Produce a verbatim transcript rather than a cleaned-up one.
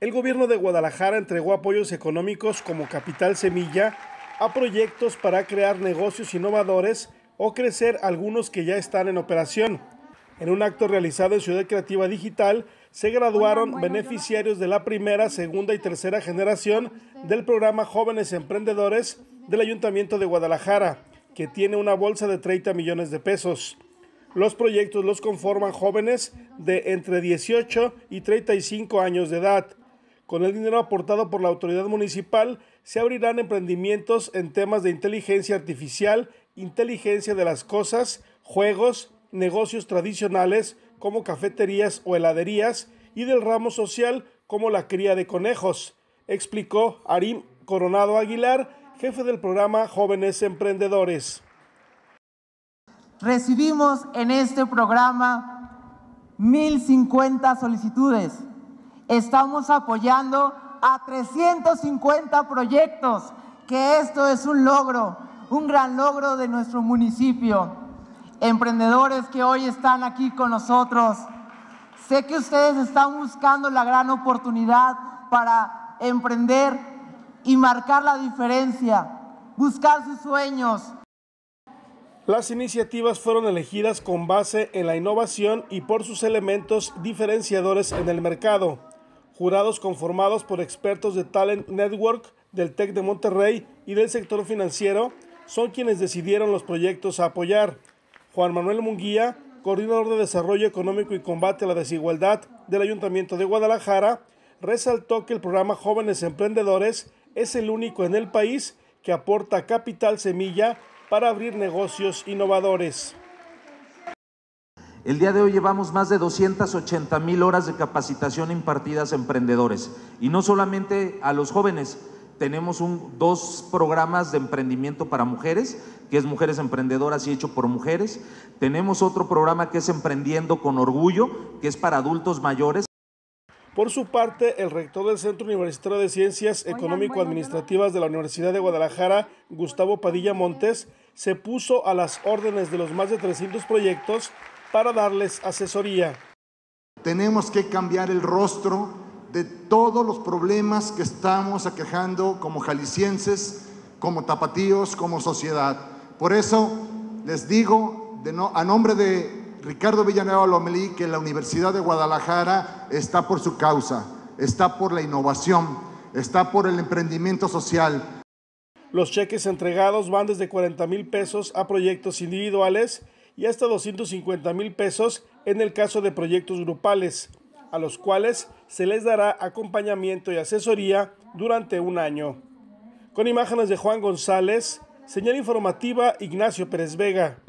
El gobierno de Guadalajara entregó apoyos económicos como Capital Semilla a proyectos para crear negocios innovadores o crecer algunos que ya están en operación. En un acto realizado en Ciudad Creativa Digital, se graduaron bueno, bueno, beneficiarios de la primera, segunda y tercera generación del programa Jóvenes Emprendedores del Ayuntamiento de Guadalajara, que tiene una bolsa de treinta millones de pesos. Los proyectos los conforman jóvenes de entre dieciocho y treinta y cinco años de edad. Con el dinero aportado por la autoridad municipal, se abrirán emprendimientos en temas de inteligencia artificial, inteligencia de las cosas, juegos, negocios tradicionales como cafeterías o heladerías y del ramo social como la cría de conejos, explicó Arim Coronado Aguilar, jefe del programa Jóvenes Emprendedores. Recibimos en este programa mil cincuenta solicitudes. Estamos apoyando a trescientos cincuenta proyectos, que esto es un logro, un gran logro de nuestro municipio. Emprendedores que hoy están aquí con nosotros, sé que ustedes están buscando la gran oportunidad para emprender y marcar la diferencia, buscar sus sueños. Las iniciativas fueron elegidas con base en la innovación y por sus elementos diferenciadores en el mercado. Jurados conformados por expertos de Talent Network, del TEC de Monterrey y del sector financiero son quienes decidieron los proyectos a apoyar. Juan Manuel Munguía, coordinador de Desarrollo Económico y Combate a la Desigualdad del Ayuntamiento de Guadalajara, resaltó que el programa Jóvenes Emprendedores es el único en el país que aporta capital semilla para abrir negocios innovadores. El día de hoy llevamos más de doscientas ochenta mil horas de capacitación impartidas a emprendedores, y no solamente a los jóvenes. Tenemos un, dos programas de emprendimiento para mujeres, que es Mujeres Emprendedoras y hecho por mujeres. Tenemos otro programa que es Emprendiendo con Orgullo, que es para adultos mayores. Por su parte, el rector del Centro Universitario de Ciencias Económico-Administrativas de la Universidad de Guadalajara, Gustavo Padilla Montes, se puso a las órdenes de los más de trescientos proyectos para darles asesoría. Tenemos que cambiar el rostro de todos los problemas que estamos aquejando como jaliscienses, como tapatíos, como sociedad. Por eso les digo, de no, a nombre de Ricardo Villanueva Lomelí, que la Universidad de Guadalajara está por su causa, está por la innovación, está por el emprendimiento social. Los cheques entregados van desde cuarenta mil pesos a proyectos individuales y hasta doscientos cincuenta mil pesos en el caso de proyectos grupales, a los cuales se les dará acompañamiento y asesoría durante un año. Con imágenes de Juan González, señal informativa Ignacio Pérez Vega.